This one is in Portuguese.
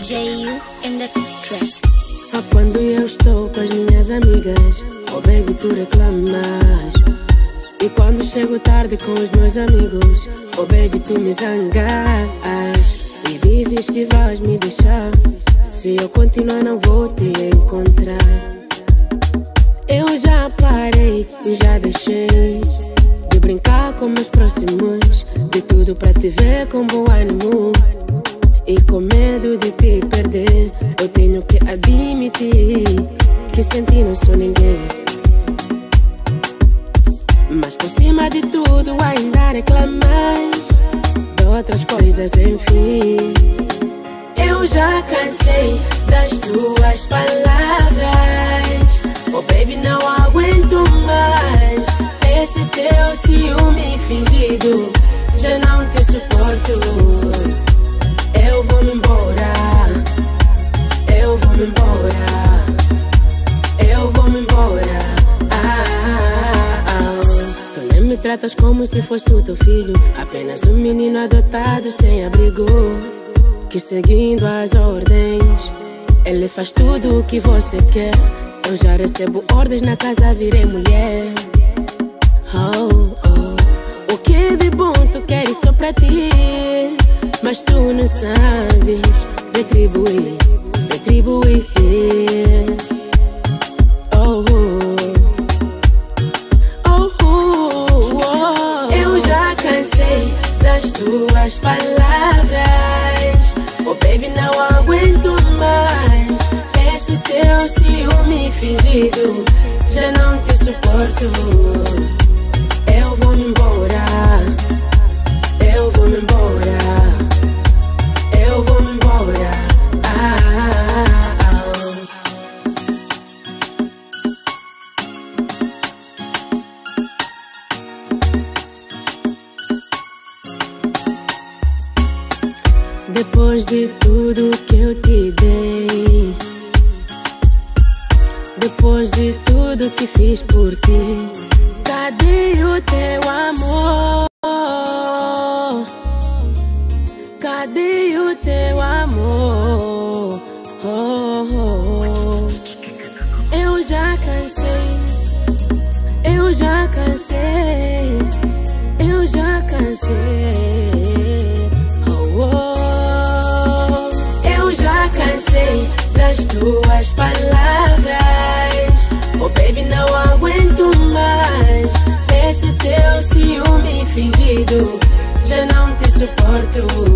J.U. in the track. Quando eu estou com as minhas amigas, oh baby, tu reclamas. E quando chego tarde com os meus amigos, oh baby, tu me zangas. E dizes que vais me deixar, se eu continuar não vou te encontrar. Eu já parei e já deixei de brincar com meus próximos, de tudo pra te ver com bom ânimo. E com medo de te perder, eu tenho que admitir que sem ti não sou ninguém. Mas por cima de tudo ainda reclamas de outras coisas, enfim. Eu já cansei das tuas palavras, oh baby, não aguento mais esse teu ciúme fingido, já não te suporto. Eu vou me embora, eu vou me embora, eu vou me embora. Tu nem me tratas como se fosse o teu filho, apenas um menino adotado sem abrigo, que seguindo as ordens, ele faz tudo o que você quer. Eu já recebo ordens na casa, virei mulher. Oh, oh. O que de bom tu queres só pra ti, mas tu não sabes retribuir, retribuir. Oh, oh, oh, oh. Eu já cansei das tuas palavras, oh baby, não aguento mais esse teu ciúme fingido, já não te suporto. Eu vou me embora, eu vou me embora, eu vou me embora. Depois de tudo que eu te dei, depois de tudo que fiz por ti, cadê o teu amor? Cadê o teu amor? Oh, oh, oh. Eu já cansei, eu já cansei, eu já cansei. Oh, oh. Eu já cansei das tuas palavras, oh baby, não aguento mais esse teu ciúme fingido, já não te suporto.